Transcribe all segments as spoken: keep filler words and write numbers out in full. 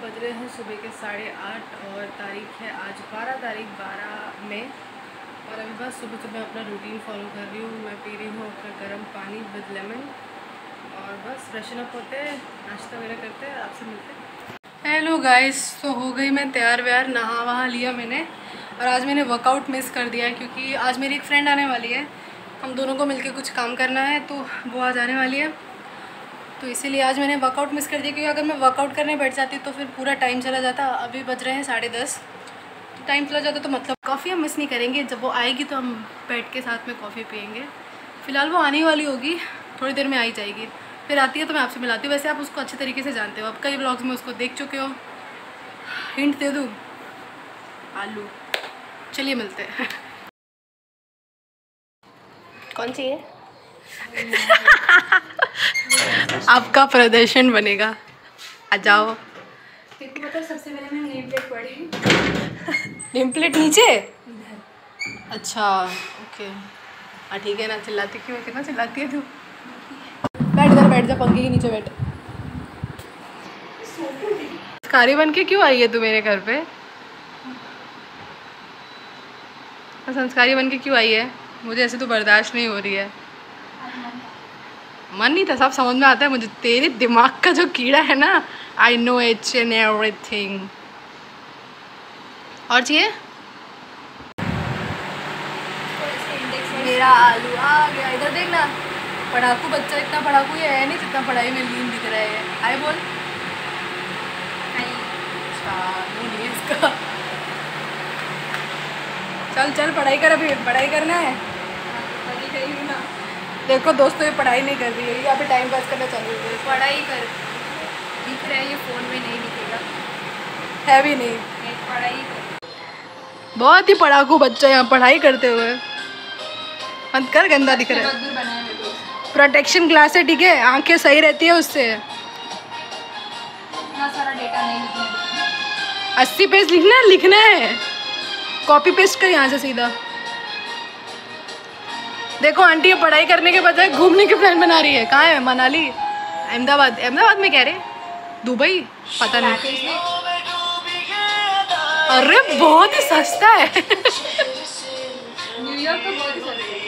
बज रहे हैं सुबह के साढ़े आठ और तारीख है आज बारह तारीख बारह मई। और अभी बस सुबह सुबह अपना रूटीन फॉलो कर रही हूँ। मैं पी रही हूँ अपना गर्म पानी विद लेमन और बस फ्रेशन अप होते हैं, नाश्ता वगैरह करते हैं, आपसे मिलते हैं। हेलो गाइस, तो हो गई मैं तैयार व्यार, नहा वहा लिया मैंने। और आज मैंने वर्कआउट मिस कर दिया है क्योंकि आज मेरी एक फ्रेंड आने वाली है। हम दोनों को मिलके कुछ काम करना है, तो वो आज आने वाली है, तो इसीलिए आज मैंने वर्कआउट मिस कर दिया। क्योंकि अगर मैं वर्कआउट करने बैठ जाती तो फिर पूरा टाइम चला जाता। अभी बज रहे हैं साढ़े दस, तो टाइम चला जाता, तो मतलब कॉफ़ी हम मिस नहीं करेंगे। जब वो आएगी तो हम बैठ के साथ में कॉफ़ी पियेंगे। फ़िलहाल वो आने वाली होगी, थोड़ी देर में आ ही जाएगी। फिर आती है तो मैं आपसे मिलाती हूँ। वैसे आप उसको अच्छे तरीके से जानते हो, अब कई ब्लॉग्स में उसको देख चुके हो। हिंट दे दूँ? आलू। चलिए मिलते हैं। कौन सी है? आपका प्रदर्शन बनेगा, आ जाओ। तेरे को पता है सबसे पहले मैं नेम प्लेट पढ़ी। नेम प्लेट नीचे? अच्छा ओके, हाँ ठीक है ना। चिल्लाती क्यों है? कितना चिल्लाती है तू? बैठ इधर, बैठ जा, पंखे के नीचे बैठ। संस्कारी बन के क्यों आई है तू मेरे घर पे? संस्कारी बन के क्यों आई है? मुझे ऐसे तो बर्दाश्त नहीं हो रही है। मन नहीं था, सब समझ में आता है मुझे। तेरे दिमाग का जो कीड़ा है ना, I know each and everything. और चाहिए? मेरा आलू आ गया। इधर देखना, पढ़ाकू बच्चा। इतना पढ़ाकू ये है नहीं जितना पढ़ाई में लीन दिख रहा है। आए बोल। अच्छा नहीं इसका। चल चल पढ़ाई कर, अभी पढ़ाई करना है। ना देखो दोस्तों, ये पढ़ाई नहीं कर रही है, यहाँ पे टाइम पास करना चालू है। पढ़ाई कर दिख रहा है, ये फ़ोन में नहीं दिखेगा, है भी नहीं। पढ़ाई कर। बहुत ही पढ़ाकू बच्चा यहाँ पढ़ाई करते हुए। बंद कर, गंदा दिख रहा है। प्रोटेक्शन ग्लास है, ठीक है, आंखें सही रहती है उससे। इतना सारा डेटा नहीं लिखना। अस्सी पेज लिखना है, लिखना है। कॉपी पेस्ट कर यहाँ से सीधा। देखो आंटी, ये पढ़ाई करने के बजाय घूमने के प्लान बना रही है। कहाँ है? मनाली, अहमदाबाद। अहमदाबाद में कह रहे, दुबई, पता नहीं। अरे बहुत ही सस्ता है। न्यूयॉर्क तो बहुत ही सस्ता है।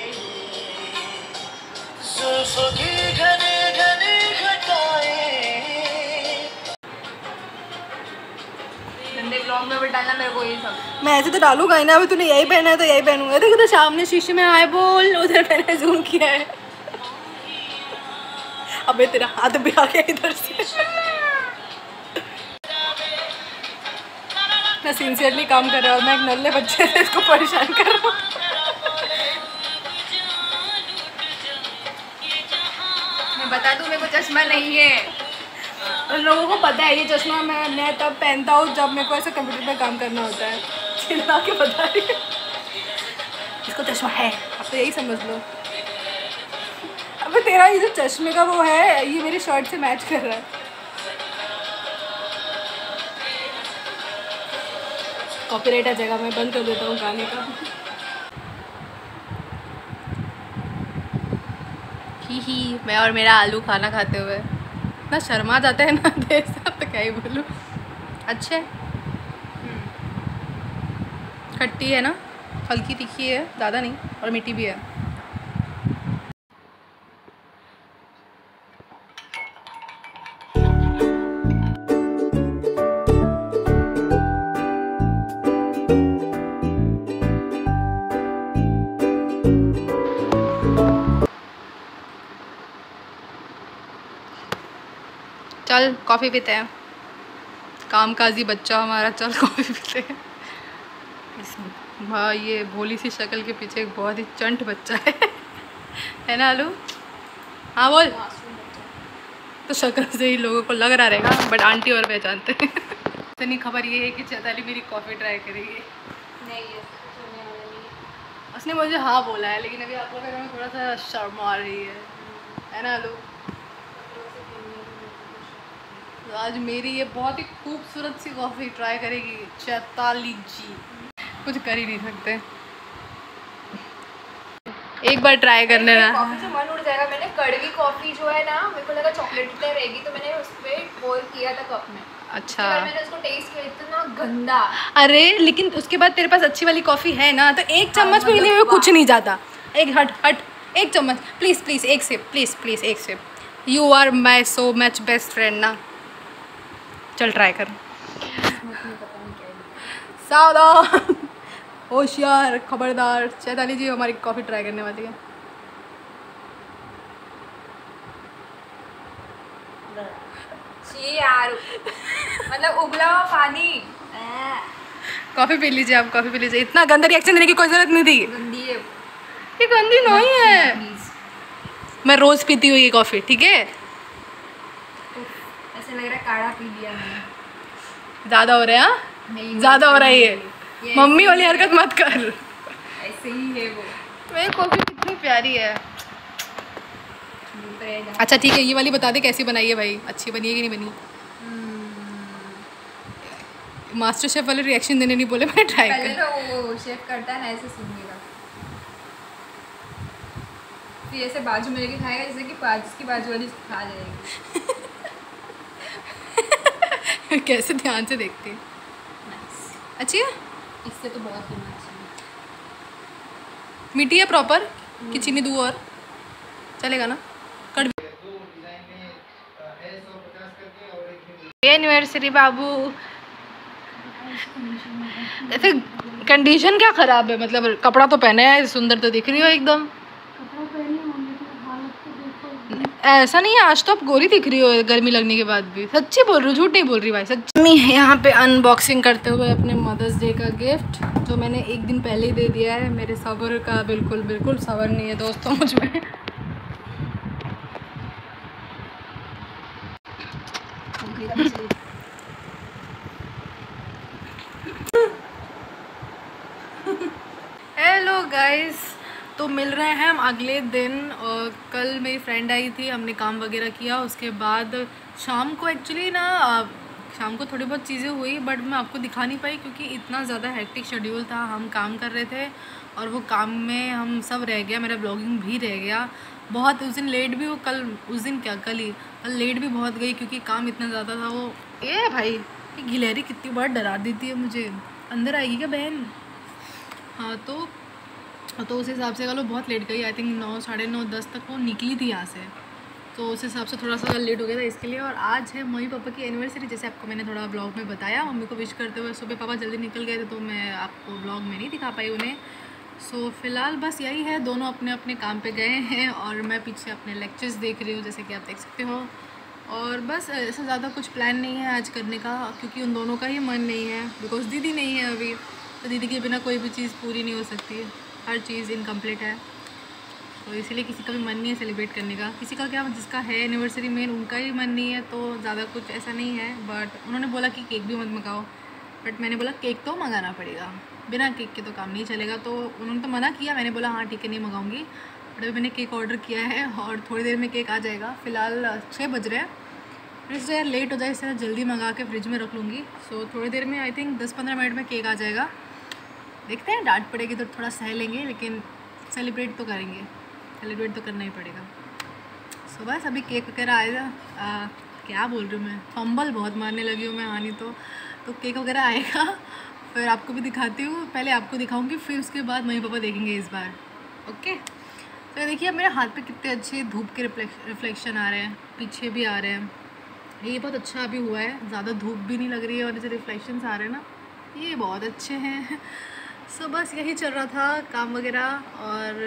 गंदे ब्लॉग में भी डालना मेरे को ये सब। मैं ऐसे तो डालूंगा ही ना। अभी तूने यही पहना है तो यही पहनूंगा। देखो तो सामने शीशे में आए बोल, उधर मैंने जूम किया है। अबे तेरा हाथ भी आ गया इधर से। मैं सिंसियरली काम कर रहा हूँ, मैं एक नल्ले बच्चे से इसको परेशान कर रहा हूँ। मैं बता दूँ, मेरे को चश्मा नहीं है। उन लोगों को पता है ये चश्मा मैं मैं तब पहनता हूँ जब मेरे को ऐसे कंप्यूटर पे काम करना होता है। चिल्ला के बता रही है इसको चश्मा है, अब तो यही समझ लो। अबे तेरा ये जो चश्मे का वो है, ये मेरी शर्ट से मैच कर रहा है। कॉपीराइट आ जाएगा, मैं बंद कर देता हूँ गाने का। ही ही मैं और मेरा आलू खाना खाते हुए इतना शर्मा जाता है ना देर से, अब तो क्या ही बोलूँ। अच्छे खट्टी है ना, हल्की तीखी है, ज़्यादा नहीं, और मीठी भी है। चल कॉफ़ी पीते हैं, कामकाजी बच्चा हमारा। चल कॉफ़ी पीते हैं। हाँ, ये भोली सी शक्ल के पीछे एक बहुत ही चंट बच्चा है है ना आलू? हाँ बोल। तो शक्ल से ही लोगों को लग रहा रहेगा, बट आंटी और पहचानते हैं। इतनी खबर ये है कि चैताली मेरी कॉफ़ी ट्राई करेगी। नहीं है, सुनने वाला नहीं। उसने मुझे हाँ बोला है, लेकिन अभी आप लोग के घर में थोड़ा सा शर्म आ रही है, है ना आलू? तो आज मेरी ये बहुत ही खूबसूरत सी कॉफ़ी ट्राई करेगी चैताली जी। कुछ कर ही नहीं सकते, एक बार ट्राई करने ना। कॉफी से मन उड़ जाएगा। मैंने कड़वी कॉफी जो है ना, मेरे को लगा चॉकलेट रहेगी, तो मैंने उस पर बोल किया था कप में। अच्छा, मैंने उसको टेस्ट किया, इतना गंदा। अरे लेकिन उसके बाद तेरे पास अच्छी वाली कॉफ़ी है ना, तो एक चम्मच पीने में कुछ नहीं जाता। एक हट हट एक चम्मच प्लीज़ प्लीज़, एक सिप प्लीज़ प्लीज़, एक sip. You are my so much best friend ना। चल ट्राई कर। सावधान, होशियार, खबरदार। चैताली जी हमारी कॉफ़ी ट्राई करने वाली है। यार मतलब उबला हुआ पानी। कॉफ़ी पी लीजिए आप, कॉफ़ी पी लीजिए। इतना गंदा रिएक्शन देने की कोई ज़रूरत नहीं थी। गंदी है ये, गंदी नहीं है। मैं रोज़ पीती हूँ ये कॉफ़ी, ठीक है। ऐसे लग रहा है काढ़ा पी लिया मैंने। ज़्यादा हो रहा है, ज़्यादा हो रहा है ये। मम्मी वाली हरकत मत कर। ऐसे ही है वो। मेरी कॉफ़ी कितनी प्यारी है। अच्छा ठीक है, ये वाली बता दे कैसी बनाई है भाई, अच्छी बनी है कि नहीं बनी। मास्टर शेफ वाले रिएक्शन देने नहीं बोले, मैं ट्राई पहले तो वो शेफ करता है ना, ऐसे सुनिएगा, फिर ऐसे बाजू में लेके खाएगा, जैसे कि बाजू की बाजू वाली खा जाएगी। कैसे ध्यान से देखते हैं। अच्छी है, इससे तो बहुत अच्छी है। मीठी है प्रॉपर कि चीनी दूँ और चलेगा ना। कट एनिवर्सरी बाबू। ऐसे कंडीशन क्या ख़राब है, मतलब कपड़ा तो पहने है, सुंदर तो दिख रही हो एकदम। ऐसा नहीं है, आज तो आप गोरी दिख रही हो गर्मी लगने के बाद भी। सच्ची बोल रही हूँ, झूठ नहीं बोल रही भाई, सच्ची। मम्मी यहाँ पे अनबॉक्सिंग करते हुए अपने मदर्स डे का गिफ्ट, जो मैंने एक दिन पहले ही दे दिया है। मेरे सब्र का बिल्कुल बिल्कुल सब्र नहीं है दोस्तों मुझ में। हेलो गाइस, तो मिल रहे हैं हम अगले दिन। और कल मेरी फ्रेंड आई थी, हमने काम वगैरह किया। उसके बाद शाम को एक्चुअली ना, शाम को थोड़ी बहुत चीज़ें हुई, बट मैं आपको दिखा नहीं पाई क्योंकि इतना ज़्यादा हेक्टिक शेड्यूल था। हम काम कर रहे थे और वो काम में हम सब रह गया, मेरा ब्लॉगिंग भी रह गया बहुत। उस दिन लेट भी, वो कल उस दिन क्या कल ही कल लेट भी बहुत गई क्योंकि काम इतना ज़्यादा था। वो ए भाई, ये गिलहरी कितनी बार डरा देती है मुझे। अंदर आएगी क्या बहन? हाँ, तो तो उस हिसाब से कल वो बहुत लेट गई। आई थिंक नौ साढ़े नौ दस तक वो निकली थी यहाँ से, तो उस हिसाब से थोड़ा सा लेट हो गया था इसके लिए। और आज है मम्मी पापा की एनिवर्सरी, जैसे आपको मैंने थोड़ा ब्लॉग में बताया। मम्मी को विश करते हुए सुबह पापा जल्दी निकल गए थे, तो मैं आपको ब्लॉग में नहीं दिखा पाई उन्हें। सो फिलहाल बस यही है, दोनों अपने अपने काम पे गए हैं और मैं पीछे अपने लेक्चर्स देख रही हूँ, जैसे कि आप देख सकते हो। और बस ऐसा ज़्यादा कुछ प्लान नहीं है आज करने का, क्योंकि उन दोनों का ही मन नहीं है, बिकॉज दीदी नहीं है अभी। तो दीदी के बिना कोई भी चीज़ पूरी नहीं हो सकती है, हर चीज़ इनकम्प्लीट है। तो इसीलिए किसी का भी मन नहीं है सेलिब्रेट करने का। किसी का क्या, जिसका है एनिवर्सरी मेन, उनका ही मन नहीं है, तो ज़्यादा कुछ ऐसा नहीं है। बट उन्होंने बोला कि केक भी मत मंगाओ, बट मैंने बोला केक तो मंगाना पड़ेगा, बिना केक के तो काम नहीं चलेगा। तो उन्होंने तो मना किया, मैंने बोला हाँ ठीक है नहीं मंगाऊंगी। बट अभी मैंने केक ऑर्डर किया है और थोड़ी देर में केक आ जाएगा। फ़िलहाल छः बज रहे हैं, फ्रिज यार लेट हो जाए इससे जल्दी मंगा के फ्रिज में रख लूँगी। सो थोड़ी देर में आई थिंक दस पंद्रह मिनट में केक आ जाएगा। देखते हैं, डांट पड़ेगी तो थोड़ा सह लेंगे, लेकिन सेलिब्रेट तो करेंगे, सेलिब्रेट तो करना ही पड़ेगा। सो बस अभी केक वगैरह आएगा। आ, क्या बोल रही हूँ मैं, फंबल बहुत मारने लगी हूँ मैं आनी तो तो केक वगैरह आएगा, फिर आपको भी दिखाती हूँ। पहले आपको दिखाऊंगी, फिर उसके बाद मम्मी पापा देखेंगे इस बार। ओके, तो देखिए अब मेरे हाथ पे कितने अच्छे धूप के रिफ्लेक्शन आ रहे हैं, पीछे भी आ रहे हैं। ये बहुत अच्छा अभी हुआ है, ज़्यादा धूप भी नहीं लग रही है और जैसे रिफ्लेक्शंस आ रहे हैं ना, ये बहुत अच्छे हैं। सो बस यही चल रहा था काम वगैरह। और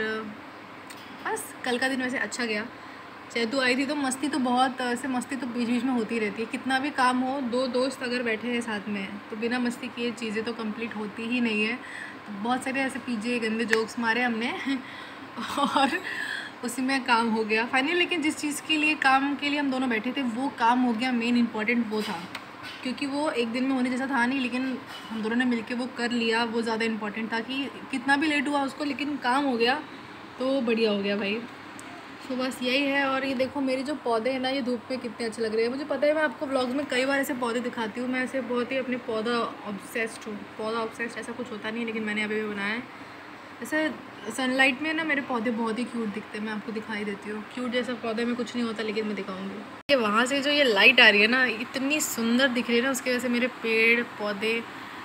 बस कल का दिन वैसे अच्छा गया। चैतू आई थी तो मस्ती तो बहुत, ऐसे मस्ती तो बीच बीच में होती रहती है। कितना भी काम हो, दो दोस्त अगर बैठे हैं साथ में तो बिना मस्ती किए चीज़ें तो कंप्लीट होती ही नहीं है। तो बहुत सारे ऐसे पीजे गंदे जोक्स मारे हमने और उसी में काम हो गया फाइनली। लेकिन जिस चीज़ के लिए काम के लिए हम दोनों बैठे थे वो काम हो गया, मेन इंपॉर्टेंट वो था, क्योंकि वो एक दिन में होने जैसा था नहीं, लेकिन हम दोनों ने मिलके वो कर लिया। वो ज़्यादा इंपॉर्टेंट था कि कितना भी लेट हुआ उसको, लेकिन काम हो गया तो बढ़िया हो गया भाई। तो बस यही है। और ये देखो मेरे जो पौधे हैं ना, ये धूप में कितने अच्छे लग रहे हैं। मुझे पता है, मैं आपको व्लॉग्स में कई बार ऐसे पौधे दिखाती हूँ, मैं ऐसे बहुत ही अपने पौधा ऑब्सेस्ड हूँ। पौधा ऑब्सेस्ड ऐसा कुछ होता नहीं है, लेकिन मैंने अभी भी बनाया है। ऐसे सनलाइट में ना मेरे पौधे बहुत ही क्यूट दिखते हैं, मैं आपको दिखाई देती हूँ। क्यूट जैसा पौधे में कुछ नहीं होता, लेकिन मैं दिखाऊंगी। ये वहाँ से जो ये लाइट आ रही है ना, इतनी सुंदर दिख रही है ना, उसकी वजह से मेरे पेड़ पौधे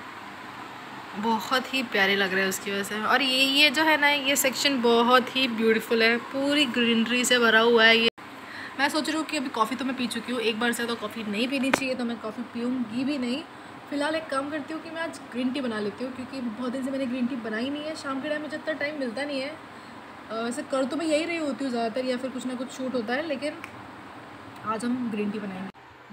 बहुत ही प्यारे लग रहे हैं उसकी वजह से। और ये ये जो है ना, ये सेक्शन बहुत ही ब्यूटीफुल है, पूरी ग्रीनरी से भरा हुआ है। ये मैं सोच रही हूँ कि अभी कॉफ़ी तो मैं पी चुकी हूँ, एक बार से तो कॉफ़ी नहीं पीनी चाहिए, तो मैं कॉफ़ी पीऊँगी भी नहीं। फ़िलहाल एक काम करती हूँ कि मैं आज ग्रीन टी बना लेती हूँ, क्योंकि बहुत दिन से मैंने ग्रीन टी बनाई नहीं है। शाम के टाइम मुझे इतना टाइम मिलता नहीं है, वैसे कर तो मैं यही रही होती हूँ ज़्यादातर, या फिर कुछ ना कुछ शूट होता है, लेकिन आज हम ग्रीन टी बनाएंगे।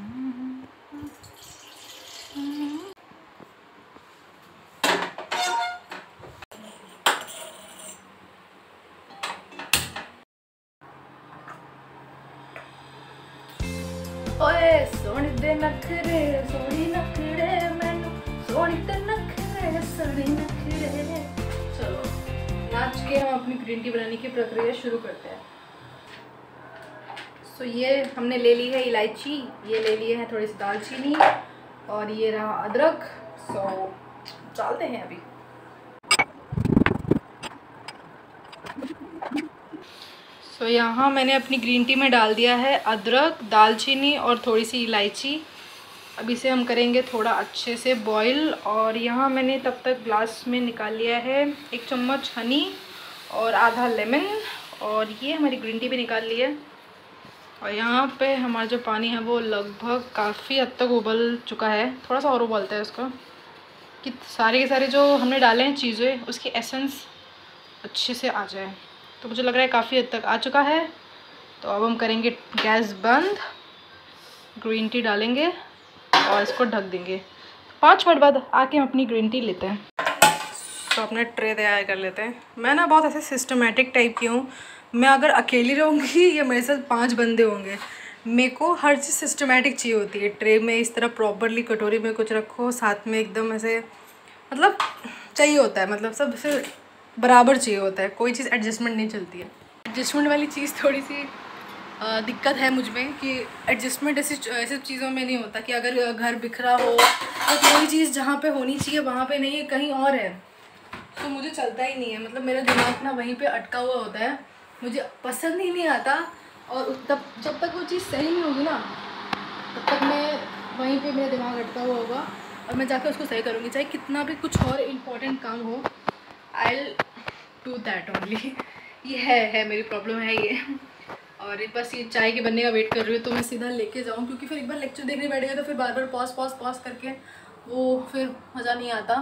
ओए सोनी दे नखरे सोनी नखरे मैनू सोनी ते नखरे सोनी नखरे। चलो नाच के हम अपनी ग्रीन टी बनाने की प्रक्रिया शुरू करते हैं। सो ये हमने ले ली है इलायची, ये ले लिए हैं थोड़ी सी दालचीनी, और ये रहा अदरक। सो डालते हैं अभी। सो so, यहाँ मैंने अपनी ग्रीन टी में डाल दिया है अदरक, दालचीनी और थोड़ी सी इलायची। अब इसे हम करेंगे थोड़ा अच्छे से बॉईल। और यहाँ मैंने तब तक ग्लास में निकाल लिया है एक चम्मच हनी और आधा लेमन, और ये हमारी ग्रीन टी भी निकाल ली है। और यहाँ पे हमारा जो पानी है वो लगभग काफ़ी हद तक उबल चुका है, थोड़ा सा और उबलता है उसका, कि सारे के सारे जो हमने डाले हैं चीज़ें उसकी एसेंस अच्छे से आ जाए। तो मुझे लग रहा है काफ़ी हद तक आ चुका है। तो अब हम करेंगे गैस बंद, ग्रीन टी डालेंगे और इसको ढक देंगे। पाँच मिनट बाद आके हम अपनी ग्रीन टी लेते हैं। तो अपने ट्रे तैयार कर लेते हैं। मैं ना बहुत ऐसे सिस्टमेटिक टाइप की हूँ, मैं अगर अकेली रहूँगी या मेरे साथ पांच बंदे होंगे, मेरे को हर चीज़ सिस्टमेटिक चाहिए होती है। ट्रे में इस तरह प्रॉपरली कटोरी में कुछ रखो, साथ में एकदम ऐसे मतलब चाहिए होता है, मतलब सब से बराबर चाहिए होता है, कोई चीज़ एडजस्टमेंट नहीं चलती है। एडजस्टमेंट वाली चीज़ थोड़ी सी आ, दिक्कत है मुझ में, कि एडजस्टमेंट ऐसी ऐसी चीज़ों में नहीं होता कि अगर घर बिखरा हो तो कोई चीज़ जहाँ पे होनी चाहिए वहाँ पे नहीं है, कहीं और है, तो मुझे चलता ही नहीं है। मतलब मेरा दिमाग ना वहीं पे अटका हुआ होता है, मुझे पसंद ही नहीं आता। और तब जब तक वो चीज़ सही नहीं होगी ना, तब तक मैं वहीं पे मेरा दिमाग अटका हुआ होगा, और मैं जाकर उसको सही करूँगी, चाहे कितना भी कुछ और इम्पोर्टेंट काम हो। I will do that only. ये है है मेरी प्रॉब्लम है ये। और एक बस ये चाय के बनने का वेट कर रही हूँ, तो मैं सीधा लेके जाऊँ, क्योंकि फिर एक बार लेक्चर देखने बैठ गया तो फिर बार बार पॉज पॉज पॉज करके वो फिर मज़ा नहीं आता।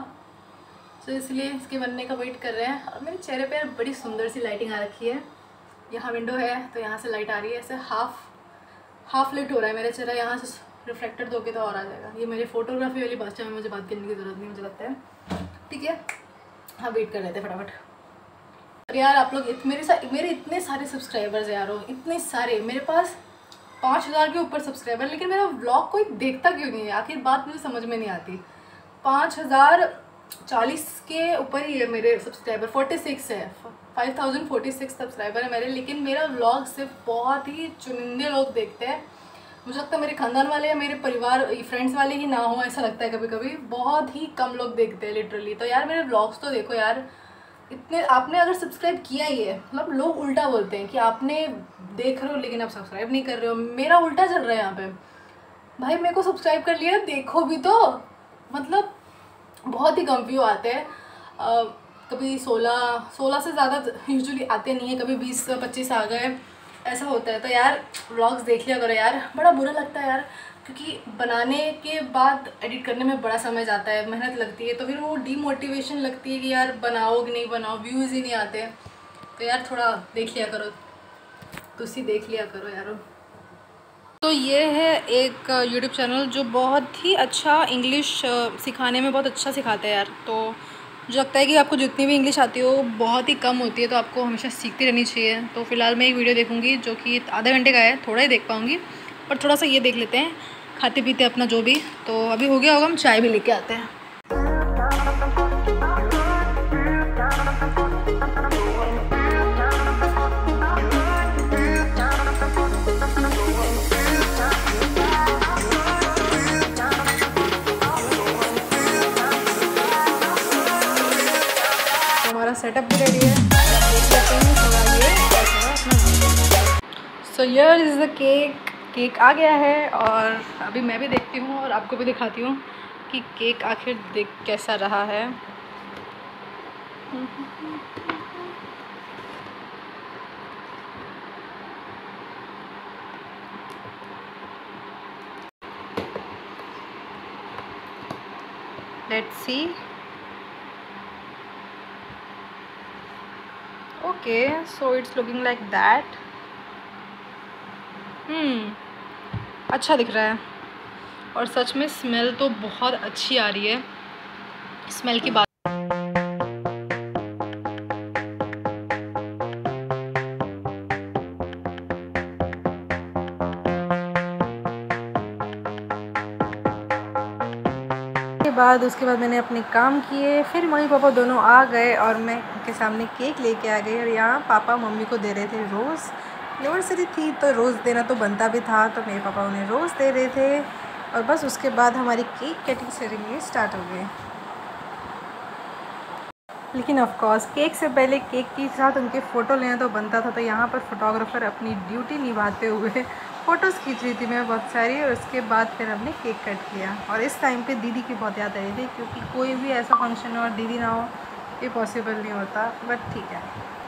तो इसलिए इसके बनने का वेट कर रहे हैं। और मेरे चेहरे पे बड़ी सुंदर सी लाइटिंग आ रखी है। यहाँ विंडो है तो यहाँ से लाइट आ रही है, ऐसे हाफ हाफ लाइट हो रहा है मेरा चेहरा, यहाँ से रिफ्लेक्टेड दोगे तो और आ जाएगा। ये मेरी फोटोग्राफी वाली भाषा में मुझे बात करने की ज़रूरत नहीं, मुझे लगता है। ठीक है, हाँ वेट कर लेते हैं फटाफट। अरे यार आप लोग इत, मेरे साथ मेरे इतने सारे सब्सक्राइबर्स हैं यार, इतने सारे, मेरे पास पाँच हज़ार के ऊपर सब्सक्राइबर, लेकिन मेरा व्लॉग कोई देखता क्यों नहीं है? आखिर बात मुझे समझ में नहीं आती। पाँच हज़ार चालीस के ऊपर ही है मेरे सब्सक्राइबर, फोर्टी सिक्स है, five thousand forty six subscriber है मेरे, लेकिन मेरा व्लॉग सिर्फ बहुत ही चुनिंदे लोग देखते हैं। मुझे लगता है मेरे खानदान वाले या मेरे परिवार फ्रेंड्स वाले ही ना हो, ऐसा लगता है कभी कभी, बहुत ही कम लोग देखते हैं लिटरली। तो यार मेरे व्लॉग्स तो देखो यार, इतने आपने अगर सब्सक्राइब किया ही है, मतलब लोग उल्टा बोलते हैं कि आपने देख रहे हो लेकिन आप सब्सक्राइब नहीं कर रहे हो। मेरा उल्टा चल रहा है यहाँ पे, भाई मेरे को सब्सक्राइब कर लिया, देखो भी तो। मतलब बहुत ही कम व्यू आते हैं, कभी सोलह सोलह से ज़्यादा यूजुअली आते नहीं है, कभी बीस पच्चीस आ गए, ऐसा होता है। तो यार व्लॉग्स देख लिया करो यार, बड़ा बुरा लगता है यार, क्योंकि बनाने के बाद एडिट करने में बड़ा समय जाता है, मेहनत लगती है, तो फिर वो डीमोटिवेशन लगती है कि यार बनाओ कि नहीं बनाओ, व्यूज़ ही नहीं आते। तो यार थोड़ा देख लिया करो, तुसी देख लिया करो यारो। तो ये है एक यूट्यूब चैनल जो बहुत ही अच्छा इंग्लिश सिखाने में बहुत अच्छा सिखाता है यार। तो मुझे लगता है कि आपको जितनी भी इंग्लिश आती हो बहुत ही कम होती है, तो आपको हमेशा सीखती रहनी चाहिए। तो फिलहाल मैं एक वीडियो देखूंगी जो कि आधे घंटे का है, थोड़ा ही देख पाऊंगी, पर थोड़ा सा ये देख लेते हैं, खाते पीते अपना जो भी। तो अभी हो गया होगा, हम चाय भी लेके आते हैं। सेटअप भी रेडी है, देख लेते हैं थोड़ा ये कैसा अपना। So here is the cake. Cake आ गया है और अभी मैं भी देखती हूँ और आपको भी दिखाती हूँ कि केक आखिर देख कैसा रहा है। Let's see. Okay, so it's looking like that. Hmm अच्छा दिख रहा है और सच में स्मेल तो बहुत अच्छी आ रही है। स्मेल की बात के बाद उसके बाद मैंने अपने काम किए, फिर मम्मी पापा दोनों आ गए और मैं उनके सामने केक लेके आ गई। और यहाँ पापा मम्मी को दे रहे थे रोज़। एनिवर्सरी थी तो रोज़ देना तो बनता भी था, तो मेरे पापा उन्हें रोज़ दे रहे थे। और बस उसके बाद हमारी केक कटिंग सेरेमनी स्टार्ट हो गई। लेकिन ऑफ कोर्स केक से पहले केक के साथ उनके फ़ोटो लेना तो बनता था, तो यहाँ पर फोटोग्राफ़र अपनी ड्यूटी निभाते हुए फ़ोटोज़ खींच रही थी मैं बहुत सारी। और उसके बाद फिर हमने केक कट किया। और इस टाइम पे दीदी की बहुत याद आ रही थी, क्योंकि कोई भी ऐसा फंक्शन हो और दीदी ना हो ये पॉसिबल नहीं होता, बट ठीक है।